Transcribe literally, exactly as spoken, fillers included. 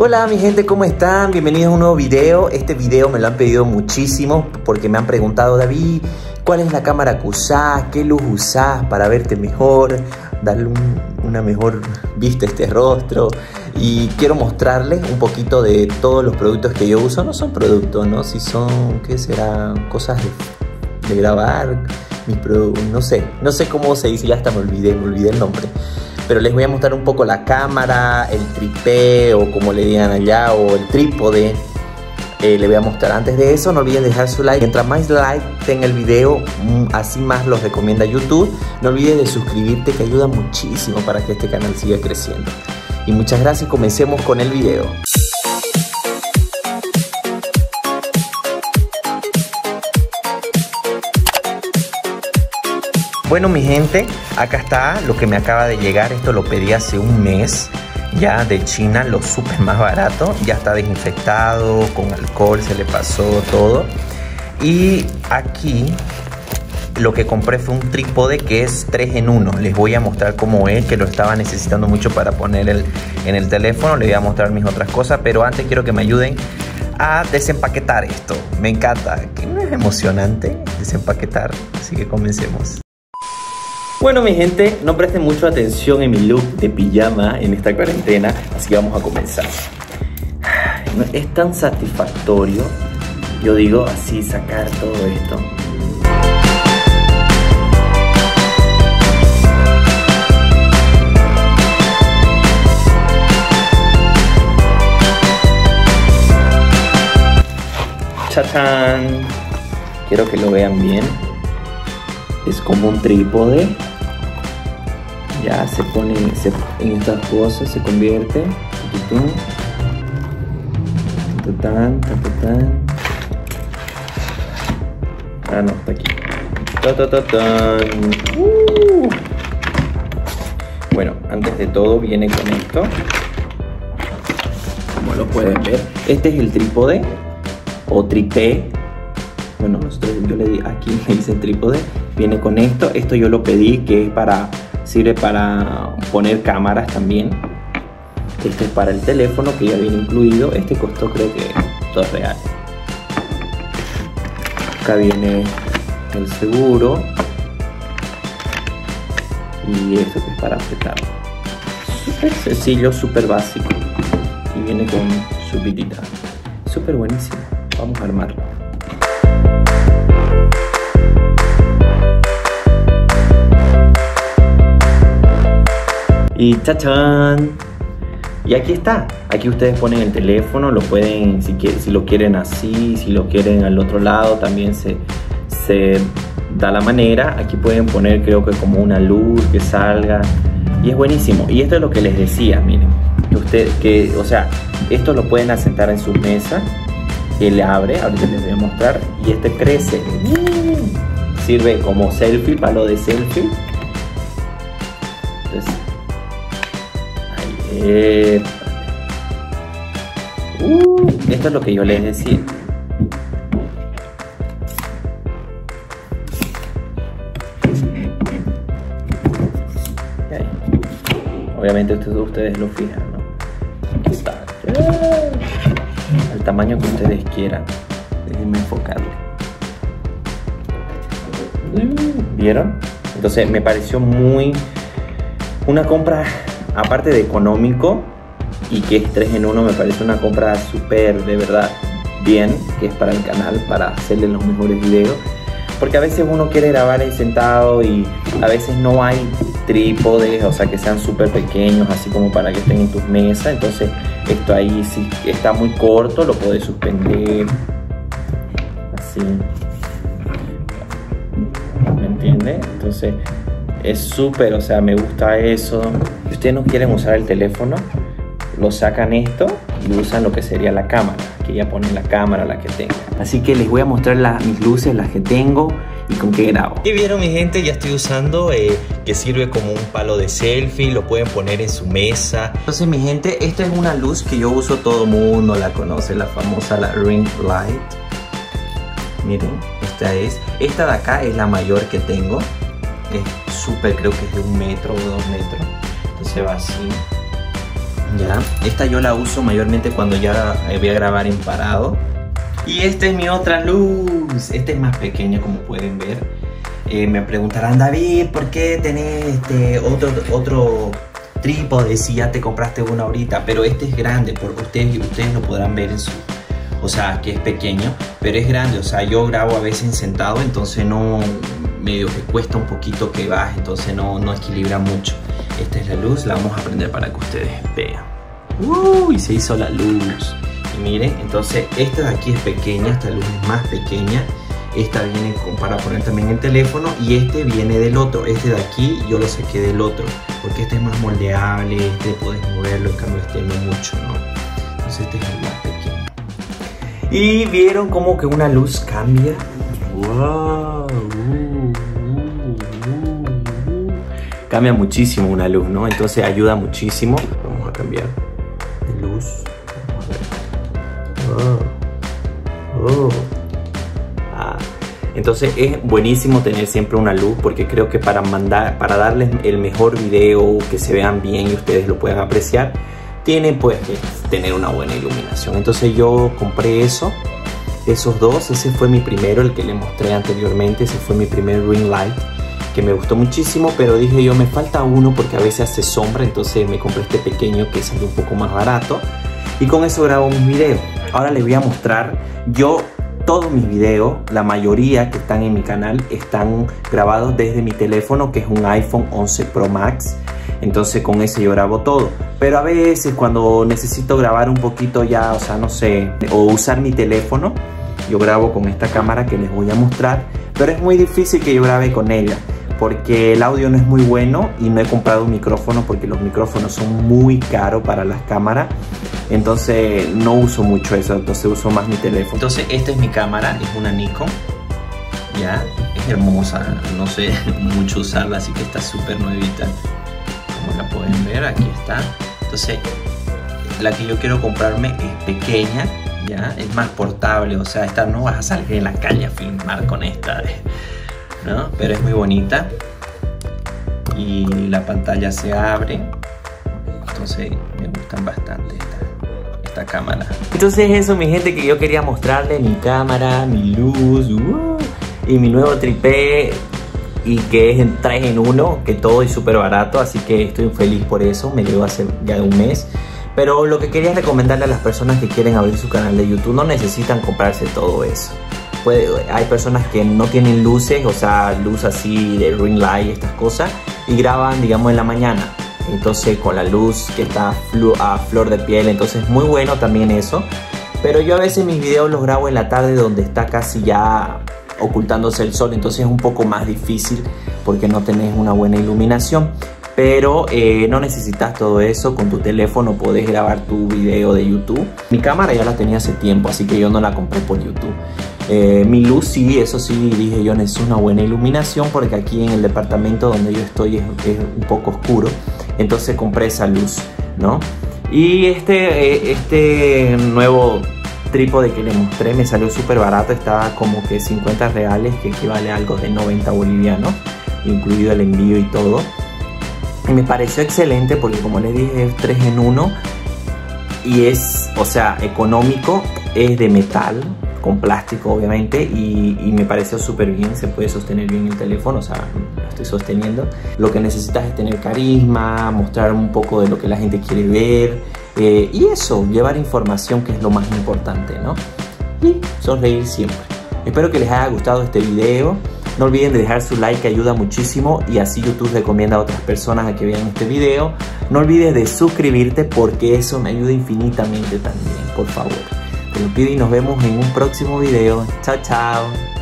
Hola mi gente, ¿cómo están? Bienvenidos a un nuevo video. Este video me lo han pedido muchísimo porque me han preguntado: David, ¿cuál es la cámara que usás? ¿Qué luz usás para verte mejor? Darle un, una mejor vista a este rostro. Y quiero mostrarles un poquito de todos los productos que yo uso. No son productos, ¿no? Si son, ¿qué será? Cosas de, de grabar. Mis productos, no sé. No sé cómo se dice, ya hasta me olvidé, me olvidé el nombre. Pero les voy a mostrar un poco la cámara, el tripé o como le digan allá, o el trípode. Eh, les voy a mostrar. Antes de eso, no olviden dejar su like. Mientras más like tenga el video, así más los recomienda YouTube. No olvides de suscribirte, que ayuda muchísimo para que este canal siga creciendo. Y muchas gracias, comencemos con el video. Bueno mi gente, acá está lo que me acaba de llegar. Esto lo pedí hace un mes ya de China, lo súper más barato. Ya está desinfectado, con alcohol se le pasó todo. Y aquí lo que compré fue un trípode que es tres en uno. Les voy a mostrar cómo es, que lo estaba necesitando mucho para poner el, en el teléfono. Les voy a mostrar mis otras cosas, pero antes quiero que me ayuden a desempaquetar esto. Me encanta, que no es emocionante desempaquetar, así que comencemos. Bueno mi gente, no presten mucho atención en mi look de pijama en esta cuarentena, así que vamos a comenzar. Es tan satisfactorio, yo digo así, sacar todo esto. ¡Chachán! Quiero que lo vean bien. Es como un trípode. Ya se pone se, en estas cosas, se convierte. Tatán, tatán. Ah, no, está aquí. Tatatán. Uh. Bueno, antes de todo viene con esto. Como lo pueden ver. Este es el trípode o tripé. Bueno, nosotros, yo le di, aquí me dicen trípode. Viene con esto. Esto yo lo pedí, que es para... sirve para poner cámaras también. Este es para el teléfono, que ya viene incluido. Este costó creo que dos reales. Acá viene el seguro. Y esto que es para apretar. Súper sencillo, súper básico. Y viene con su pitita. Súper buenísimo. Vamos a armarlo. Y ¡chachán! Y aquí está. Aquí ustedes ponen el teléfono, lo pueden, si, quieren, si lo quieren así, si lo quieren al otro lado, también se, se da la manera. Aquí pueden poner, creo que como una luz que salga. Y es buenísimo. Y esto es lo que les decía, miren. Que usted, que, o sea, esto lo pueden asentar en su mesa. Él abre, ahorita les voy a mostrar. Y este crece. Sirve como selfie, palo de selfie. Entonces, Eh, uh, esto es lo que yo les decía. Okay. Obviamente ustedes, ustedes lo fijan, ¿no? Aquí está. Al tamaño que ustedes quieran. Déjenme enfocarlo. ¿Vieron? Entonces me pareció muy... una compra... aparte de económico y que es tres en uno, me parece una compra súper, de verdad, bien, que es para el canal, para hacerle los mejores videos. Porque a veces uno quiere grabar ahí sentado y a veces no hay trípodes, o sea, que sean súper pequeños, así como para que estén en tus mesas. Entonces, esto ahí, si está muy corto, lo puedes suspender. Así. ¿Me entiendes? Entonces... es súper, o sea, me gusta eso. Si ustedes no quieren usar el teléfono, lo sacan esto y usan lo que sería la cámara. Aquí ya ponen la cámara, la que tengan. Así que les voy a mostrar la, mis luces, las que tengo y con qué grabo. Y vieron mi gente, ya estoy usando eh, que sirve como un palo de selfie. Lo pueden poner en su mesa. Entonces mi gente, esta es una luz que yo uso, todo mundo la conoce, la famosa la ring light. Miren, esta es, esta de acá es la mayor que tengo. Es súper, creo que es de un metro o dos metros. Entonces va así. Ya. Esta yo la uso mayormente cuando ya voy a grabar en parado. Y esta es mi otra luz. Esta es más pequeña, como pueden ver. Eh, me preguntarán, David, ¿por qué tenés este otro, otro trípode si ya te compraste uno ahorita? Pero este es grande, porque ustedes, ustedes lo podrán ver en su... O sea, que es pequeño, pero es grande. O sea, yo grabo a veces sentado, entonces no... medio que cuesta un poquito que baje, entonces no, no equilibra mucho. Esta es la luz, la vamos a prender para que ustedes vean. Uy, se hizo la luz. Y miren, entonces esta de aquí es pequeña, esta luz es más pequeña. Esta viene para poner también el teléfono y este viene del otro. Este de aquí yo lo saqué del otro, porque este es más moldeable, este puedes moverlo, en cambio este no mucho, ¿no? Entonces este es el más pequeño. Y vieron como que una luz cambia. ¡Wow! Cambia muchísimo una luz, ¿no? Entonces ayuda muchísimo. Vamos a cambiar de luz. Oh. Oh. Ah. Entonces es buenísimo tener siempre una luz, porque creo que para mandar, para darles el mejor video, que se vean bien y ustedes lo puedan apreciar, tienen pues que tener una buena iluminación. Entonces yo compré eso, esos dos. Ese fue mi primero, el que les mostré anteriormente. Ese fue mi primer ring light, que me gustó muchísimo, pero dije yo, me falta uno porque a veces hace sombra, entonces me compré este pequeño que salió un poco más barato y con eso grabo mis videos. Ahora les voy a mostrar, yo todos mis videos, la mayoría que están en mi canal, están grabados desde mi teléfono, que es un iPhone once Pro Max. Entonces con ese yo grabo todo, pero a veces cuando necesito grabar un poquito ya, o sea, no sé, o usar mi teléfono, yo grabo con esta cámara que les voy a mostrar, pero es muy difícil que yo grabe con ella, porque el audio no es muy bueno y no he comprado un micrófono, porque los micrófonos son muy caros para las cámaras. Entonces no uso mucho eso, entonces uso más mi teléfono. Entonces esta es mi cámara, es una Nikon. Ya, es hermosa, no sé mucho usarla, así que está súper nuevita. Como la pueden ver, aquí está. Entonces la que yo quiero comprarme es pequeña, ya, es más portable. O sea, esta no vas a salir en la calle a filmar con esta, ¿no? Pero es muy bonita y la pantalla se abre, entonces me gustan bastante esta, esta cámara. Entonces eso, mi gente, que yo quería mostrarles mi cámara, mi luz uh, y mi nuevo tripé, y que es en tres en uno, que todo es súper barato, así que estoy feliz por eso. Me llegó hace ya un mes. Pero lo que quería recomendarle a las personas que quieren abrir su canal de YouTube, no necesitan comprarse todo eso. Puede, hay personas que no tienen luces, o sea, luz así de ring light, estas cosas, y graban, digamos, en la mañana. Entonces con la luz que está a flor de piel, entonces es muy bueno también eso. Pero yo a veces mis videos los grabo en la tarde, donde está casi ya ocultándose el sol, entonces es un poco más difícil porque no tenés una buena iluminación. Pero eh, no necesitas todo eso, con tu teléfono podés grabar tu video de YouTube. Mi cámara ya la tenía hace tiempo, así que yo no la compré por YouTube. Eh, mi luz sí, eso sí, dije yo, necesito una buena iluminación, porque aquí en el departamento donde yo estoy es, es un poco oscuro. Entonces compré esa luz, ¿no? Y este, este nuevo trípode que le mostré me salió súper barato. Estaba como que cincuenta reales, que equivale a algo de noventa bolivianos, incluido el envío y todo. Y me pareció excelente porque, como les dije, es tres en uno y es, o sea, económico. Es de metal, con plástico obviamente, y, y me pareció súper bien. Se puede sostener bien el teléfono, o sea, lo estoy sosteniendo. Lo que necesitas es tener carisma, mostrar un poco de lo que la gente quiere ver, eh, y eso, llevar información, que es lo más importante, ¿no? Y sonreír siempre. Espero que les haya gustado este video. No olviden de dejar su like, que ayuda muchísimo, y así YouTube recomienda a otras personas a que vean este video. No olvides de suscribirte, porque eso me ayuda infinitamente también, por favor. Te lo pido y nos vemos en un próximo video. Chao, chao.